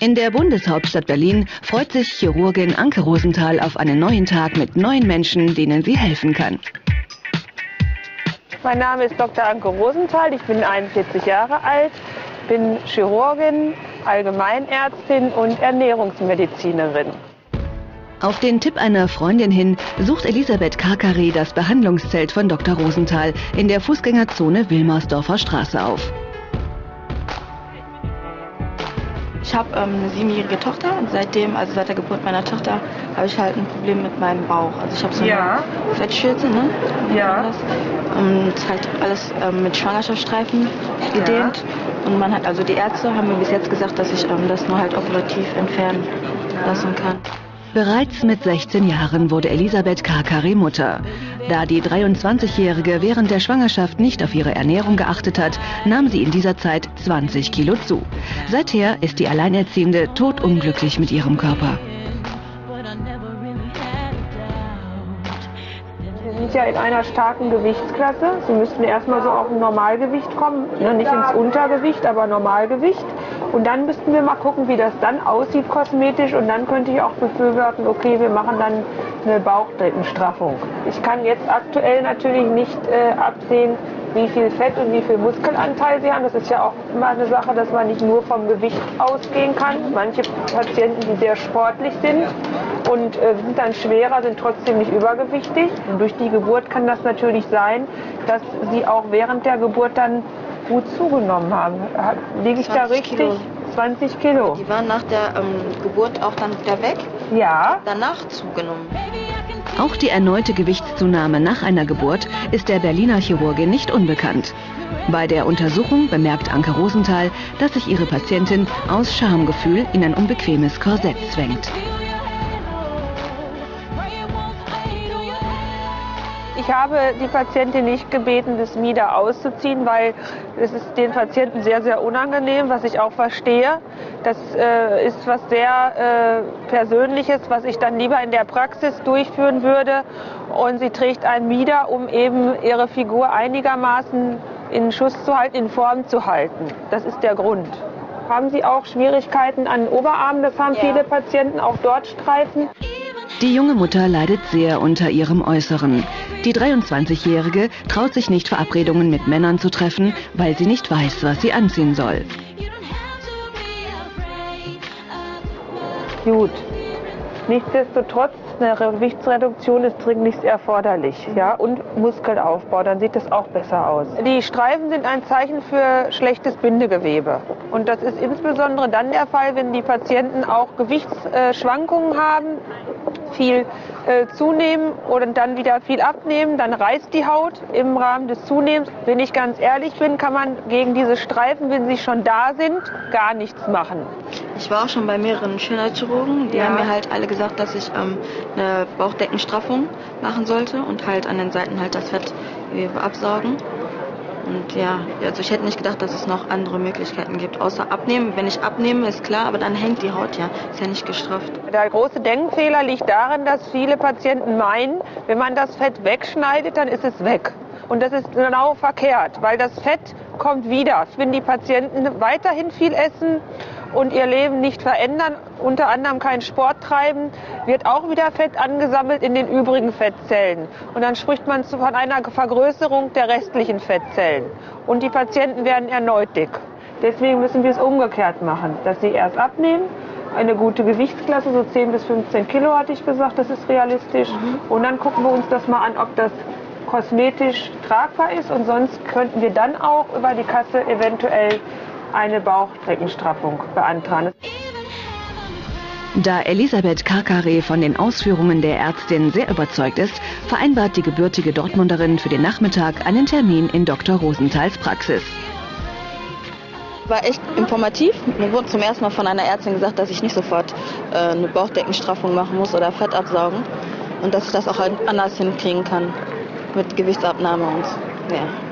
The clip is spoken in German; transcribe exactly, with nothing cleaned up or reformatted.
In der Bundeshauptstadt Berlin freut sich Chirurgin Anke Rosenthal auf einen neuen Tag mit neuen Menschen, denen sie helfen kann. Mein Name ist Doktor Anke Rosenthal, ich bin einundvierzig Jahre alt, bin Chirurgin, Allgemeinärztin und Ernährungsmedizinerin. Auf den Tipp einer Freundin hin sucht Elisabeth Karkare das Behandlungszelt von Doktor Rosenthal in der Fußgängerzone Wilmersdorfer Straße auf. Ich habe ähm, eine siebenjährige Tochter und seitdem, also seit der Geburt meiner Tochter, habe ich halt ein Problem mit meinem Bauch. Also ich habe so ja. eine Fettschürze, ne? Ja. Und halt alles ähm, mit Schwangerschaftsstreifen gedehnt. Ja. Und man hat, also die Ärzte haben mir bis jetzt gesagt, dass ich ähm, das nur halt operativ entfernen ja. lassen kann. Bereits mit sechzehn Jahren wurde Elisabeth Karkare Mutter. Da die dreiundzwanzigjährige während der Schwangerschaft nicht auf ihre Ernährung geachtet hat, nahm sie in dieser Zeit zwanzig Kilo zu. Seither ist die Alleinerziehende todunglücklich mit ihrem Körper. Sie sind ja in einer starken Gewichtsklasse. Sie müssten erstmal so auf ein Normalgewicht kommen, ne? Nicht ins Untergewicht, aber Normalgewicht. Und dann müssten wir mal gucken, wie das dann aussieht kosmetisch. Und dann könnte ich auch befürworten, okay, wir machen dann eine Bauchdeckenstraffung. Ich kann jetzt aktuell natürlich nicht äh, absehen, wie viel Fett und wie viel Muskelanteil sie haben. Das ist ja auch immer eine Sache, dass man nicht nur vom Gewicht ausgehen kann. Manche Patienten, die sehr sportlich sind und äh, sind dann schwerer, sind trotzdem nicht übergewichtig. Und durch die Geburt kann das natürlich sein, dass sie auch während der Geburt dann gut zugenommen haben. Liege ich da richtig? Kilo. zwanzig Kilo. Die waren nach der ähm, Geburt auch dann wieder weg? Ja. Danach zugenommen. Auch die erneute Gewichtszunahme nach einer Geburt ist der Berliner Chirurgin nicht unbekannt. Bei der Untersuchung bemerkt Anke Rosenthal, dass sich ihre Patientin aus Schamgefühl in ein unbequemes Korsett zwängt. Ich habe die Patientin nicht gebeten, das Mieder auszuziehen, weil es ist den Patienten sehr, sehr unangenehm, was ich auch verstehe. Das äh, ist was sehr äh, Persönliches, was ich dann lieber in der Praxis durchführen würde. Und sie trägt ein Mieder, um eben ihre Figur einigermaßen in Schuss zu halten, in Form zu halten. Das ist der Grund. Haben Sie auch Schwierigkeiten an den Oberarmen? Das haben ja. viele Patienten, auch dort Streifen. Die junge Mutter leidet sehr unter ihrem Äußeren. Die dreiundzwanzigjährige traut sich nicht, Verabredungen mit Männern zu treffen, weil sie nicht weiß, was sie anziehen soll. Gut. Nichtsdestotrotz, eine Gewichtsreduktion ist dringlichst erforderlich, ja, und Muskelaufbau, dann sieht das auch besser aus. Die Streifen sind ein Zeichen für schlechtes Bindegewebe. Und das ist insbesondere dann der Fall, wenn die Patienten auch Gewichtsschwankungen haben, viel äh, zunehmen oder dann wieder viel abnehmen, dann reißt die Haut im Rahmen des Zunehmens. Wenn ich ganz ehrlich bin, kann man gegen diese Streifen, wenn sie schon da sind, gar nichts machen. Ich war auch schon bei mehreren Schönheitschirurgen, die ja. haben mir halt alle gesagt, dass ich ähm, eine Bauchdeckenstraffung machen sollte und halt an den Seiten halt das Fett absaugen. Und ja, also ich hätte nicht gedacht, dass es noch andere Möglichkeiten gibt, außer abnehmen. Wenn ich abnehme, ist klar, aber dann hängt die Haut ja, ist ja nicht gestrafft. Der große Denkfehler liegt darin, dass viele Patienten meinen, wenn man das Fett wegschneidet, dann ist es weg. Und das ist genau verkehrt, weil das Fett kommt wieder. Wenn die Patienten weiterhin viel essen und ihr Leben nicht verändern, unter anderem keinen Sport treiben, wird auch wieder Fett angesammelt in den übrigen Fettzellen. Und dann spricht man von einer Vergrößerung der restlichen Fettzellen. Und die Patienten werden erneut dick. Deswegen müssen wir es umgekehrt machen, dass sie erst abnehmen, eine gute Gewichtsklasse, so zehn bis fünfzehn Kilo hatte ich gesagt, das ist realistisch. Mhm. Und dann gucken wir uns das mal an, ob das kosmetisch tragbar ist. Und sonst könnten wir dann auch über die Kasse eventuell eine Bauchdeckenstraffung beantragen. Da Elisabeth Karkare von den Ausführungen der Ärztin sehr überzeugt ist, vereinbart die gebürtige Dortmunderin für den Nachmittag einen Termin in Doktor Rosenthals Praxis. War echt informativ. Mir wurde zum ersten Mal von einer Ärztin gesagt, dass ich nicht sofort äh, eine Bauchdeckenstraffung machen muss oder Fett absaugen und dass ich das auch anders hinkriegen kann mit Gewichtsabnahme und ja.